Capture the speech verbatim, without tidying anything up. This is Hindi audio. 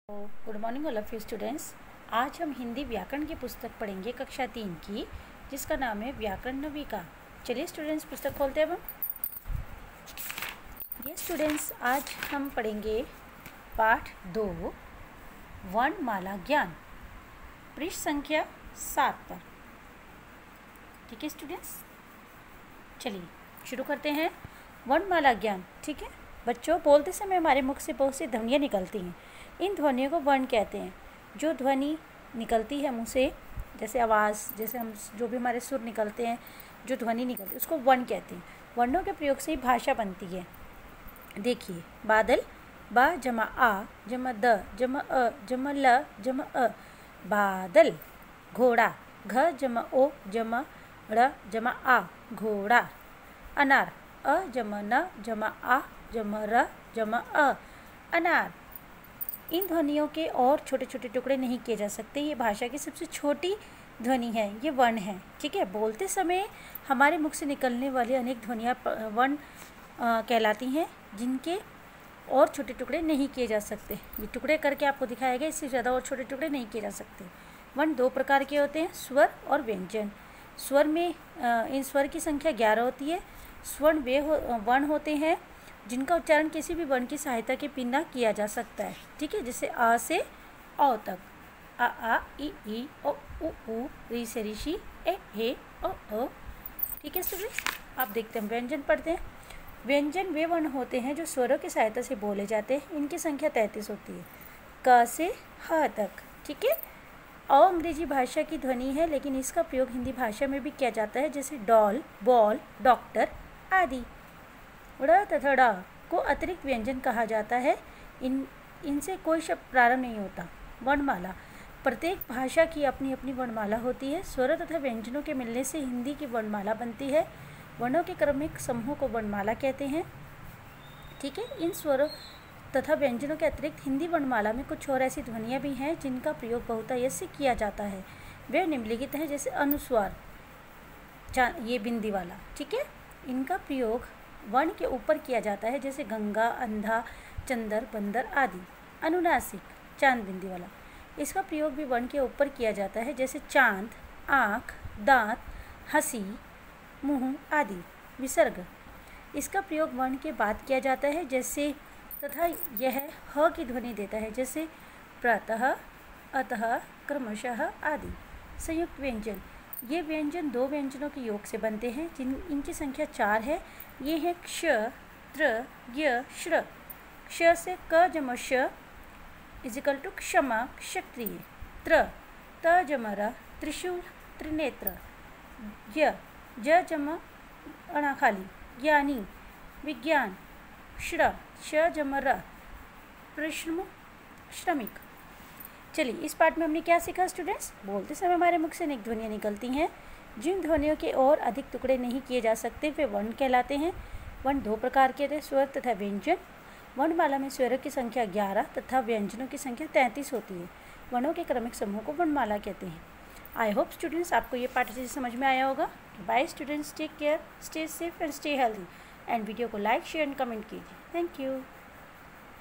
Good morning all of you students. आज हम हिंदी व्याकरण की पुस्तक पढ़ेंगे कक्षा तीन की, जिसका नाम है व्याकरण नविका। चलिए स्टूडेंट्स पुस्तक खोलते हैं हम। ये स्टूडेंट्स आज हम पढ़ेंगे पाठ दो वर्णमाला ज्ञान, पृष्ठ संख्या सात पर। ठीक है स्टूडेंट्स, चलिए शुरू करते हैं। वर्णमाला ज्ञान। ठीक है बच्चों, बोलते समय हमारे मुख से बहुत सी ध्वनियाँ निकलती हैं। इन ध्वनियों को वर्ण कहते हैं। जो ध्वनि निकलती है मुँह से, जैसे आवाज़, जैसे हम जो भी हमारे सुर निकलते हैं, जो ध्वनि निकलती है उसको वर्ण कहते हैं। वर्णों के प्रयोग से ही भाषा बनती है। देखिए, बादल, बा जमा आ जमा द जमा अ जमा ल जमा अ, बादल। घोड़ा, घ जमा ओ जमा ड़ जमा आ, घोड़ा। अनार, अ जमा न जमा आ जमा र जमा अ, अनार। इन ध्वनियों के और छोटे छोटे टुकड़े नहीं किए जा सकते। ये भाषा की सबसे छोटी ध्वनि है, ये वर्ण है। ठीक है, बोलते समय हमारे मुख से निकलने वाली अनेक ध्वनियाँ वर्ण कहलाती हैं, जिनके और छोटे टुकड़े नहीं किए जा सकते। ये टुकड़े करके आपको दिखाया गया, इससे ज़्यादा और छोटे टुकड़े नहीं किए जा सकते। वर्ण दो प्रकार के होते हैं, स्वर और व्यंजन। स्वर में इन स्वर की संख्या ग्यारह होती है। स्वर्ण वे हो, वर्ण होते हैं जिनका उच्चारण किसी भी वर्ण की सहायता के बिना किया जा सकता है। ठीक है, जैसे आ से औ तक, आ आ ई ई ओ उ ऊ, री से ऋषि, ए हे ओ ओ। ठीक है स्टूडेंट्स, आप देखते हैं व्यंजन पढ़ते हैं। व्यंजन वे वर्ण होते हैं जो स्वरों की सहायता से बोले जाते हैं। इनकी संख्या तैंतीस होती है, क से ह तक। ठीक है, अ अंग्रेजी भाषा की ध्वनि है, लेकिन इसका प्रयोग हिंदी भाषा में भी किया जाता है, जैसे डॉल, बॉल, डॉक्टर आदि। ड़ तथा ड़ को अतिरिक्त व्यंजन कहा जाता है। इन इनसे कोई शब्द प्रारंभ नहीं होता। वर्णमाला, प्रत्येक भाषा की अपनी अपनी वर्णमाला होती है। स्वरों तथा व्यंजनों के मिलने से हिंदी की वर्णमाला बनती है। वर्णों के क्रमिक समूह को वर्णमाला कहते हैं। ठीक है, इन स्वरों तथा व्यंजनों के अतिरिक्त हिंदी वर्णमाला में कुछ और ऐसी ध्वनियाँ भी हैं जिनका प्रयोग बहुतायत से किया जाता है। वे निम्नलिखित हैं, जैसे अनुस्वार, ये बिंदी वाला। ठीक है, इनका प्रयोग वर्ण के ऊपर किया जाता है, जैसे गंगा, अंधा, चंदर, बंदर आदि। अनुनासिक, चांद बिंदी वाला, इसका प्रयोग भी वर्ण के ऊपर किया जाता है, जैसे चांद, आँख, दांत, हंसी, मुंह आदि। विसर्ग, इसका प्रयोग वर्ण के बाद किया जाता है, जैसे तथा यह ह की ध्वनि देता है, जैसे प्रातः, अतः, क्रमशः आदि। संयुक्त व्यंजन, ये व्यंजन दो व्यंजनों के योग से बनते हैं, जिन इनकी संख्या चार है। ये है क्ष, त्र, य, श्र। क्ष से क जमा श इजिकल टू क्षमा, क्षत्रिय। त्र, त जमा र, त्रिशूल, त्रिनेत्र। य, ज जमा अणाखाली, ज्ञानी, विज्ञान। श्र, श जमा र, प्रश्न, श्रमिक। चलिए, इस पाठ में हमने क्या सीखा स्टूडेंट्स? बोलते समय हमारे मुख से अनेक ध्वनियाँ निकलती हैं। जिन ध्वनियों के और अधिक टुकड़े नहीं किए जा सकते वे वर्ण कहलाते हैं। वर्ण दो प्रकार के थे, स्वर तथा व्यंजन। वर्णमाला में स्वरों की संख्या ग्यारह तथा व्यंजनों की संख्या तैंतीस होती है। वर्णों के क्रमिक समूह को वर्णमाला कहते हैं। आई होप स्टूडेंट्स आपको ये पाठ अच्छे से समझ में आया होगा। Bye students, take care, stay safe and stay healthy. And video को लाइक, शेयर एंड कमेंट कीजिए। Thank you.